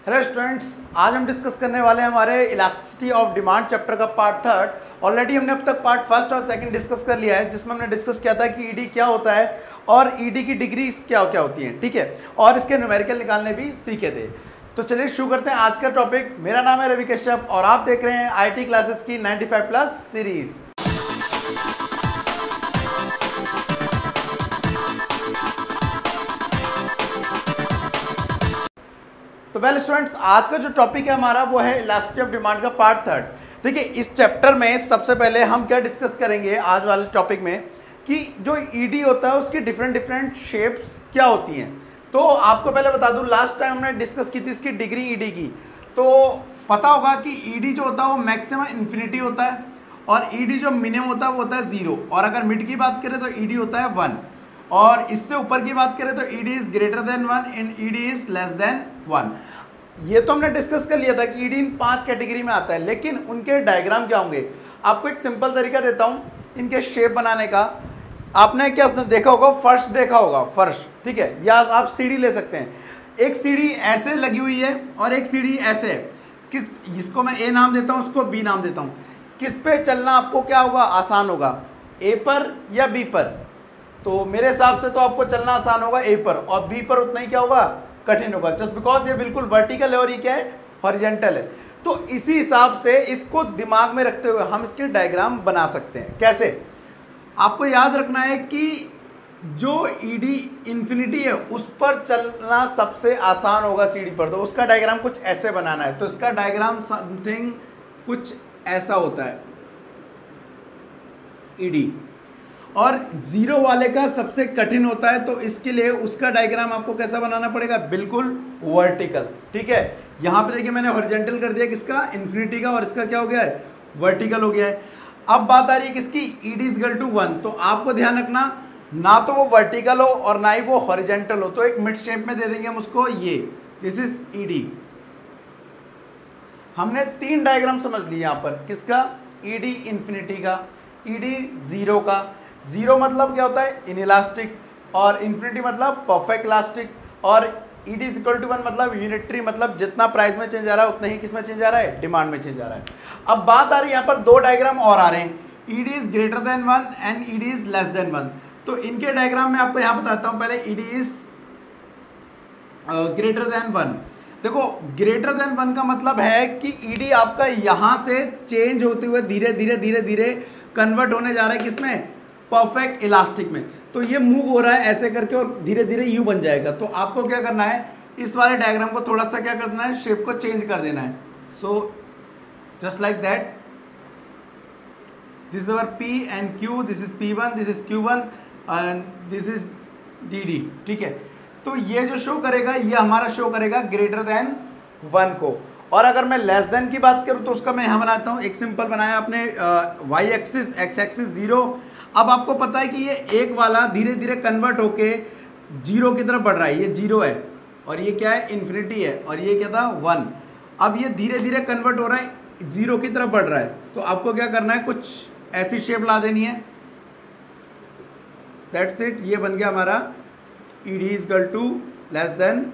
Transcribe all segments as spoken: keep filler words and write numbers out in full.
Hello students, आज हम discuss करने वाले हैं हमारे इलास्टिसिटी ऑफ डिमांड चैप्टर का पार्ट थर्ड। ऑलरेडी हमने अब तक पार्ट फर्स्ट और सेकंड डिस्कस कर लिया है, जिसमें हमने डिस्कस किया था कि ईडी क्या होता है और ईडी की डिग्रीज क्या क्या होती हैं, ठीक है, और इसके न्यूमेरिकल निकालने भी सीखे थे। तो चलिए शुरू करते हैं आज का टॉपिक। मेरा नाम है रवि कश्यप और आप देख रहे हैं आई टी क्लासेस की नाइन्टी फाइव प्लस सीरीज। तो वेल स्टूडेंट्स, आज का जो टॉपिक है हमारा वो है इलास्टिसिटी ऑफ डिमांड का पार्ट थर्ड। देखिए, इस चैप्टर में सबसे पहले हम क्या डिस्कस करेंगे आज वाले टॉपिक में कि जो ईडी होता है उसकी डिफरेंट डिफरेंट शेप्स क्या होती हैं। तो आपको पहले बता दूं, लास्ट टाइम हमने डिस्कस की थी इसकी डिग्री ईडी की। तो पता होगा कि ईडी जो होता है वो मैक्सिमम इन्फिनिटी होता है और ईडी जो मिनिमम होता है वो होता है जीरो, और अगर मिड की बात करें तो ईडी होता है वन, और इससे ऊपर की बात करें तो ED is greater than one and ED is less than one. ये तो हमने डिस्कस कर लिया था कि ईडी इन पांच कैटेगरी में आता है, लेकिन उनके डायग्राम क्या होंगे। आपको एक सिंपल तरीका देता हूं इनके शेप बनाने का। आपने क्या देखा होगा, फर्श देखा होगा, फर्श, ठीक है, या आप सीढ़ी ले सकते हैं। एक सीढ़ी ऐसे लगी हुई है और एक सीढ़ी ऐसे है। किस जिसको मैं ए नाम देता हूं उसको बी नाम देता हूं। किस पे चलना आपको क्या होगा, आसान होगा, ए पर या बी पर। तो मेरे हिसाब से तो आपको चलना आसान होगा ए पर, और बी पर उतना ही क्या होगा, कठिन होगा, जस्ट बिकॉज ये बिल्कुल वर्टिकल है और ये क्या है, हॉरिजॉन्टल है। तो इसी हिसाब से इसको दिमाग में रखते हुए हम इसके डायग्राम बना सकते हैं। कैसे, आपको याद रखना है कि जो ईडी इन्फिनिटी है उस पर चलना सबसे आसान होगा सीढ़ी पर, तो उसका डायग्राम कुछ ऐसे बनाना है। तो इसका डायग्राम समथिंग कुछ ऐसा होता है ईडी, और जीरो वाले का सबसे कठिन होता है। तो इसके लिए उसका डायग्राम आपको कैसा बनाना पड़ेगा, बिल्कुल वर्टिकल, ठीक है। यहाँ पे देखिए मैंने हॉरिजॉन्टल कर दिया किसका, इन्फिनिटी का, और इसका क्या हो गया है, वर्टिकल हो गया है। अब बात आ रही है किसकी, ED is equal to one. तो आपको ध्यान रखना, ना तो वो वर्टिकल हो और ना ही वो हॉरिजॉन्टल हो, तो एक मिड शेप में दे देंगे हम उसको, ये दिस इज ईडी। हमने तीन डायग्राम समझ लिए यहाँ पर, किसका, ईडी इन्फिनिटी का, ईडी जीरो का। जीरो मतलब क्या होता है, इनइलास्टिक, और इन्फिनिटी मतलब परफेक्ट इलास्टिक, और ED is equal to one मतलब यूनिटरी, मतलब जितना प्राइस में चेंज आ रहा है उतना ही किस में चेंज आ रहा है, डिमांड में चेंज आ रहा है। अब बात आ रही है यहाँ पर दो डायग्राम और आ रहे हैं, ED is greater than one and ED is less than one. तो इनके डायग्राम में आपको यहाँ बताता हूँ। पहले ED is greater than one. देखो, ग्रेटर देन वन का मतलब है कि ईडी आपका यहाँ से चेंज होते हुए धीरे धीरे धीरे धीरे कन्वर्ट होने जा रहा है किसमें, परफेक्ट इलास्टिक में। तो ये मूव हो रहा है ऐसे करके और धीरे धीरे यू बन जाएगा। तो आपको क्या करना है, इस वाले डायग्राम को थोड़ा सा क्या करना है, शेप को चेंज कर देना है। So just like that, this is our P and Q, this is P one, this is Q one and this is D D, ठीक है। तो ये जो शो करेगा, ये हमारा शो करेगा ग्रेटर देन वन को। और अगर मैं लेस देन की बात करूँ तो उसका मैं यहाँ बनाता हूँ, एक सिंपल बनाया आपने, Y axis, X axis zero. अब आपको पता है कि ये एक वाला धीरे धीरे कन्वर्ट होके जीरो की तरफ बढ़ रहा है, ये जीरो है और ये क्या है, इन्फिनिटी है, और ये क्या था, वन। अब ये धीरे धीरे कन्वर्ट हो रहा है, जीरो की तरफ बढ़ रहा है। तो आपको क्या करना है, कुछ ऐसी शेप ला देनी है, दैट्स इट। ये बन गया हमारा ED is equal to less than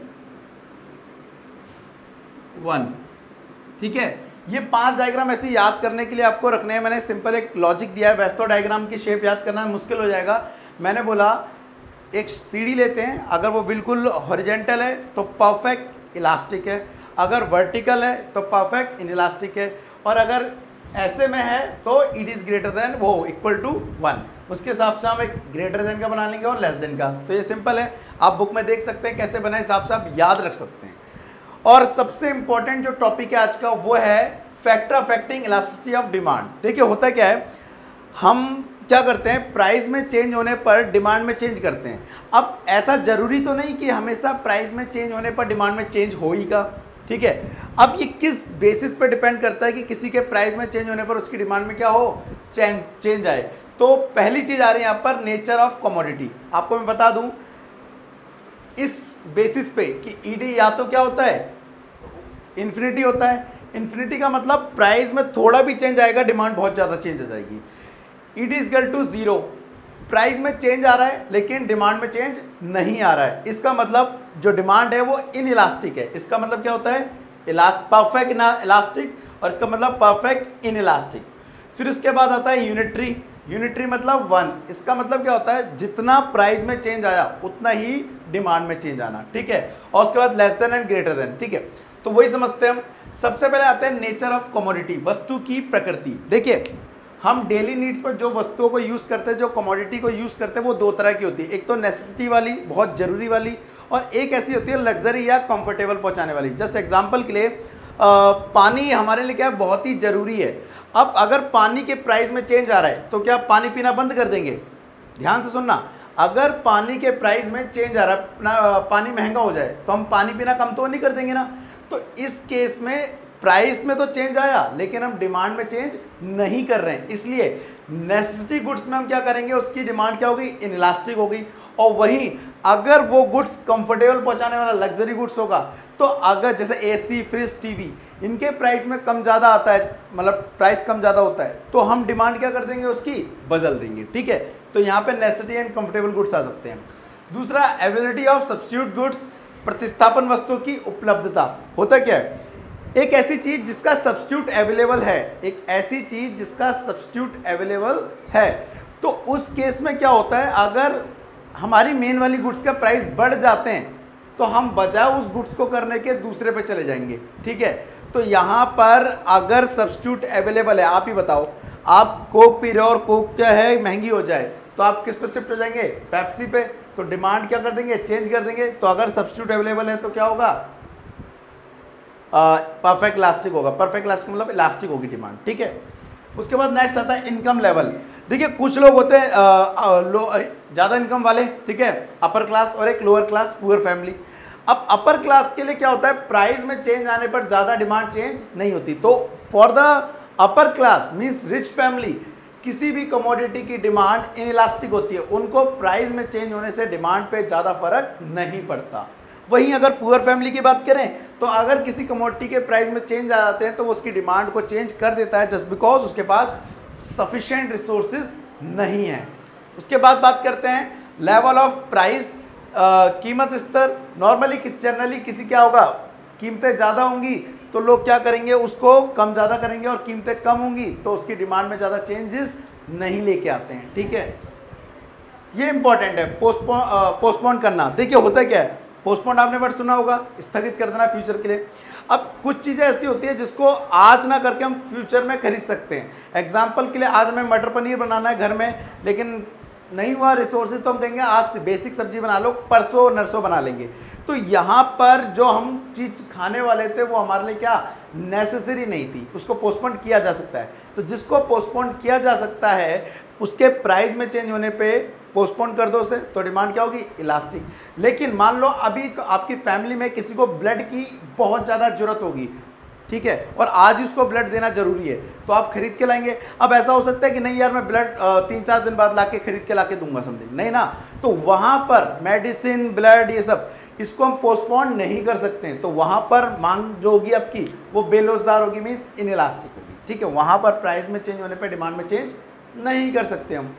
one, ठीक है। ये पांच डायग्राम ऐसे याद करने के लिए आपको रखने हैं। मैंने सिंपल एक लॉजिक दिया है, वैसे तो डायग्राम की शेप याद करना मुश्किल हो जाएगा। मैंने बोला एक सीढ़ी लेते हैं, अगर वो बिल्कुल हॉरिजॉन्टल है तो परफेक्ट इलास्टिक है, अगर वर्टिकल है तो परफेक्ट इनइलास्टिक है, और अगर ऐसे में है तो इट इज़ ग्रेटर देन वो इक्वल टू वन। उसके हिसाब से हम एक ग्रेटर देन का बना लेंगे और लेस देन का। तो ये सिंपल है, आप बुक में देख सकते हैं कैसे बना, हिसाब से आप याद रख सकते हैं। और सबसे इंपॉर्टेंट जो टॉपिक है आज का वो है factor affecting elasticity of demand. देखिए होता क्या है, हम क्या करते हैं, प्राइस में चेंज होने पर डिमांड में चेंज करते हैं। अब ऐसा जरूरी तो नहीं कि हमेशा प्राइस में चेंज होने पर डिमांड में चेंज हो ही का, ठीक है। अब ये किस बेसिस पर डिपेंड करता है कि किसी के प्राइस में चेंज होने पर उसकी डिमांड में क्या हो, चेंज चेंज आए। तो पहली चीज आ रही है यहाँ पर, नेचर ऑफ कमोडिटी। आपको मैं बता दूं इस बेसिस पे कि ईडी या तो क्या होता है, इन्फिनिटी होता है। इन्फिनिटी का मतलब प्राइस में थोड़ा भी चेंज आएगा, डिमांड बहुत ज़्यादा चेंज हो जाएगी। ED is equal to zero, price में चेंज आ रहा है लेकिन डिमांड में चेंज नहीं आ रहा है, इसका मतलब जो डिमांड है वो इन इलास्टिक है। इसका मतलब क्या होता है, इलास्ट परफेक्ट इलास्टिक, और इसका मतलब परफेक्ट इन इलास्टिक। फिर उसके बाद आता है यूनिटरी। यूनिटरी मतलब वन, इसका मतलब क्या होता है, जितना प्राइस में चेंज आया उतना ही डिमांड में चेंज आना, ठीक है। और उसके बाद less than and greater than, ठीक है। तो वही समझते हैं हम। सबसे पहले आते हैं नेचर ऑफ कमोडिटी, वस्तु की प्रकृति। देखिए हम डेली नीड्स पर जो वस्तुओं को यूज़ करते हैं, जो कमोडिटी को यूज़ करते हैं, वो दो तरह की होती है। एक तो नेसेसिटी वाली, बहुत ज़रूरी वाली, और एक ऐसी होती है लग्जरी या कंफर्टेबल पहुंचाने वाली। जस्ट एग्जांपल के लिए आ, पानी हमारे लिए क्या है, बहुत ही ज़रूरी है। अब अगर पानी के प्राइस में चेंज आ रहा है तो क्या पानी पीना बंद कर देंगे? ध्यान से सुनना, अगर पानी के प्राइस में चेंज आ रहा है, पानी महंगा हो जाए तो हम पानी पीना कम तो नहीं कर देंगे ना। तो इस केस में प्राइस में तो चेंज आया लेकिन हम डिमांड में चेंज नहीं कर रहे हैं, इसलिए नेसेसिटी गुड्स में हम क्या करेंगे, उसकी डिमांड क्या होगी, इनइलास्टिक होगी। और वहीं अगर वो गुड्स कंफर्टेबल पहुंचाने वाला लग्जरी गुड्स होगा, तो अगर जैसे एसी, फ्रिज, टीवी, इनके प्राइस में कम ज़्यादा आता है, मतलब प्राइस कम ज़्यादा होता है, तो हम डिमांड क्या कर देंगे, उसकी बदल देंगे, ठीक है। तो यहाँ पे नेसेसिटी एंड कंफर्टेबल गुड्स आ सकते हैं। दूसरा, अवेलेबिलिटी ऑफ सब्स्टिट्यूट गुड्स, प्रतिस्थापन वस्तुओं की उपलब्धता। होता क्या है, एक ऐसी चीज जिसका सब्स्टिट्यूट अवेलेबल है, एक ऐसी चीज जिसका सब्स्टिट्यूट अवेलेबल है, तो उस केस में क्या होता है, अगर हमारी मेन वाली गुड्स का प्राइस बढ़ जाते हैं तो हम बजाय उस गुड्स को करने के दूसरे पे चले जाएंगे, ठीक है। तो यहाँ पर अगर सब्स्टिट्यूट अवेलेबल है, आप ही बताओ, आप कोक पी रहे हो और कोक क्या है, महंगी हो जाए, तो आप किस पे शिफ्ट हो जाएंगे, पेप्सी पे। तो डिमांड क्या कर देंगे, चेंज कर देंगे। तो अगर सब्स्टिट्यूट अवेलेबल है तो क्या होगा, परफेक्ट इलास्टिक होगा। परफेक्ट इलास्टिक मतलब इलास्टिक होगी डिमांड, ठीक है। उसके बाद नेक्स्ट आता है इनकम लेवल। देखिए कुछ लोग होते हैं ज़्यादा इनकम वाले, ठीक है, अपर क्लास, और एक लोअर क्लास, पुअर फैमिली। अब अपर क्लास के लिए क्या होता है, प्राइस में चेंज आने पर ज़्यादा डिमांड चेंज नहीं होती। तो for the upper class means rich family, किसी भी कमोडिटी की डिमांड इनइलास्टिक होती है, उनको प्राइस में चेंज होने से डिमांड पे ज़्यादा फर्क नहीं पड़ता। वहीं अगर पुअर फैमिली की बात करें तो अगर किसी कमोडिटी के प्राइस में चेंज आ जाते हैं तो वो उसकी डिमांड को चेंज कर देता है, जस्ट बिकॉज उसके पास सफिशिएंट रिसोर्सेज नहीं है। उसके बाद बात करते हैं लेवल ऑफ प्राइस, कीमत स्तर। नॉर्मली किस जनरली किसी क्या होगा, कीमतें ज़्यादा होंगी तो लोग क्या करेंगे, उसको कम ज़्यादा करेंगे, और कीमतें कम होंगी तो उसकी डिमांड में ज़्यादा चेंजेस नहीं लेके आते हैं, ठीक है। ये इंपॉर्टेंट है, पोस्टपोन पोस्टपोन करना। देखिए होता क्या है, पोस्टपोन आपने वर्ड सुना होगा, स्थगित कर देना फ्यूचर के लिए। अब कुछ चीज़ें ऐसी होती है जिसको आज ना करके हम फ्यूचर में खरीद सकते हैं। एग्जाम्पल के लिए आज हमें मटर पनीर बनाना है घर में, लेकिन नहीं हुआ रिसोर्सेज, तो हम कहेंगे आज से बेसिक सब्जी बना लो, परसों नरसों बना लेंगे। तो यहाँ पर जो हम चीज़ खाने वाले थे वो हमारे लिए क्या नेसेसरी नहीं थी, उसको पोस्टपोन किया जा सकता है। तो जिसको पोस्टपोन किया जा सकता है उसके प्राइस में चेंज होने पे पोस्टपोन कर दो उसे, तो डिमांड क्या होगी, इलास्टिक। लेकिन मान लो अभी तो आपकी फैमिली में किसी को ब्लड की बहुत ज़्यादा जरूरत होगी, ठीक है, और आज ही उसको ब्लड देना जरूरी है, तो आप खरीद के लाएंगे। अब ऐसा हो सकता है कि नहीं यार मैं ब्लड तीन चार दिन बाद लाके खरीद के लाके दूंगा, समथिंग नहीं ना, तो वहाँ पर मेडिसिन, ब्लड, ये सब इसको हम पोस्टपोन नहीं कर सकते हैं। तो वहाँ पर मांग जो होगी आपकी वो बेरोजगार होगी, मीन्स इनइलास्टिक होगी, ठीक है। वहाँ पर प्राइस में चेंज होने पर डिमांड में चेंज नहीं कर सकते हम।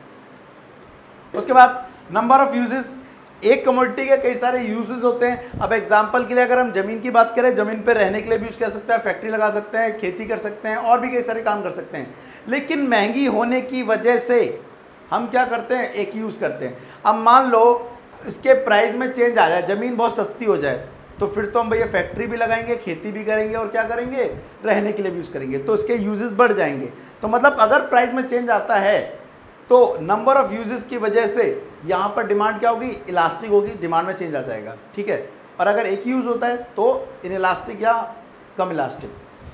उसके बाद नंबर ऑफ यूजेस, एक कमोडिटी के कई सारे यूजेस होते हैं। अब एग्जांपल के लिए अगर हम ज़मीन की बात करें, ज़मीन पे रहने के लिए भी यूज़ कर सकते हैं, फैक्ट्री लगा सकते हैं, खेती कर सकते हैं, और भी कई सारे काम कर सकते हैं। लेकिन महंगी होने की वजह से हम क्या करते हैं, एक यूज़ करते हैं। अब मान लो इसके प्राइस में चेंज आ जाए, ज़मीन बहुत सस्ती हो जाए, तो फिर तो हम भैया फैक्ट्री भी लगाएंगे, खेती भी करेंगे, और क्या करेंगे, रहने के लिए भी यूज़ करेंगे, तो इसके यूजेस बढ़ जाएंगे। तो मतलब अगर प्राइस में चेंज आता है तो नंबर ऑफ यूजेस की वजह से यहाँ पर डिमांड क्या होगी, इलास्टिक होगी, डिमांड में चेंज आ जाएगा, ठीक है। और अगर एक ही यूज़ होता है तो इनइलास्टिक या कम elastic.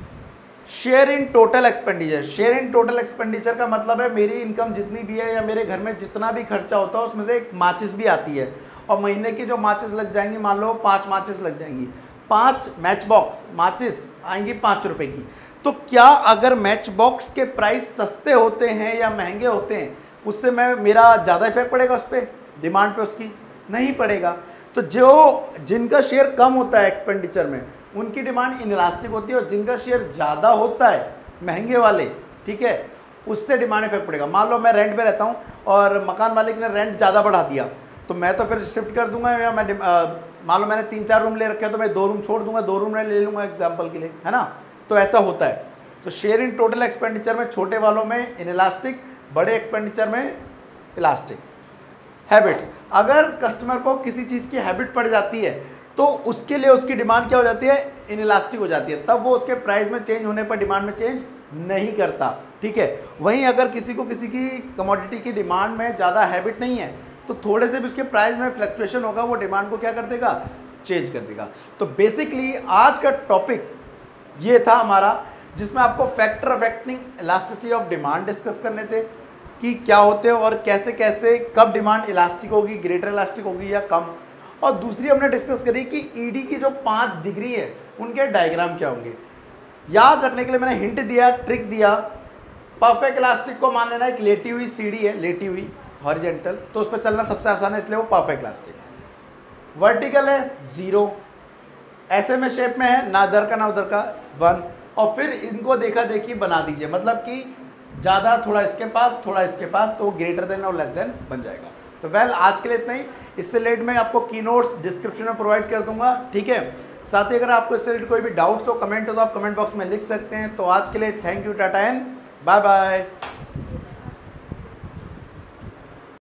Share in total expenditure, share in total expenditure का मतलब है मेरी इनकम जितनी भी है या मेरे घर में जितना भी खर्चा होता है उसमें से एक माचिस भी आती है, और महीने की जो माचिस लग जाएंगी, मान लो पाँच माचिस लग जाएंगी, पाँच मैच बॉक्स माचिस आएंगी पाँच रुपये की। तो क्या अगर मैच बॉक्स के प्राइस सस्ते होते हैं या महंगे होते हैं, उससे मैं मेरा ज़्यादा इफेक्ट पड़ेगा उस पर, डिमांड पे उसकी नहीं पड़ेगा। तो जो जिनका शेयर कम होता है एक्सपेंडिचर में उनकी डिमांड इनइलास्टिक होती है, और जिनका शेयर ज़्यादा होता है महंगे वाले, ठीक है, उससे डिमांड इफेक्ट पड़ेगा। मान लो मैं रेंट पे रहता हूँ और मकान मालिक ने रेंट ज़्यादा बढ़ा दिया, तो मैं तो फिर शिफ्ट कर दूंगा, या मैं मान लो मैंने तीन चार रूम ले रखे हैं तो मैं दो रूम छोड़ दूंगा, दो रूम ले लूंगा एग्जाम्पल के लिए, है ना। तो ऐसा होता है। तो शेयर इन टोटल एक्सपेंडिचर में छोटे वालों में इनइलास्टिक, बड़े एक्सपेंडिचर में इलास्टिक। हैबिट्स, अगर कस्टमर को किसी चीज़ की हैबिट पड़ जाती है तो उसके लिए उसकी डिमांड क्या हो जाती है, इनइलास्टिक हो जाती है, तब वो उसके प्राइस में चेंज होने पर डिमांड में चेंज नहीं करता, ठीक है। वहीं अगर किसी को किसी की कमोडिटी की डिमांड में ज़्यादा हैबिट नहीं है तो थोड़े से भी उसके प्राइस में फ्लक्चुएशन होगा, वो डिमांड को क्या कर देगा, चेंज कर देगा। तो बेसिकली आज का टॉपिक ये था हमारा, जिसमें आपको factor affecting elasticity of demand discuss करने थे कि क्या होते हैं और कैसे कैसे कब डिमांड इलास्टिक होगी, ग्रेटर इलास्टिक होगी या कम। और दूसरी हमने डिस्कस करी कि ईडी की जो पांच डिग्री है उनके डायग्राम क्या होंगे। याद रखने के लिए मैंने हिंट दिया, ट्रिक दिया। परफेक्ट इलास्टिक को मान लेना एक लेटी हुई सीढ़ी है, लेटी हुई हॉरिजेंटल, तो उस पर चलना सबसे आसान है, इसलिए वो परफेक्ट इलास्टिक। वर्टिकल है जीरो, ऐसे में शेप में है, ना इधर का ना उधर का, वन। और फिर इनको देखा देखी बना दीजिए, मतलब कि ज़्यादा थोड़ा इसके पास थोड़ा इसके पास, तो ग्रेटर देन और लेस देन बन जाएगा। तो वेल आज के लिए इतना ही। इससे रिलेटेड मैं आपको की नोट्स डिस्क्रिप्शन में प्रोवाइड कर दूंगा, ठीक है। साथ ही अगर आपको इससे रिलेटेड कोई भी डाउट्स हो, कमेंट हो तो आप कमेंट बॉक्स में लिख सकते हैं। तो आज के लिए thank you, tata and bye bye.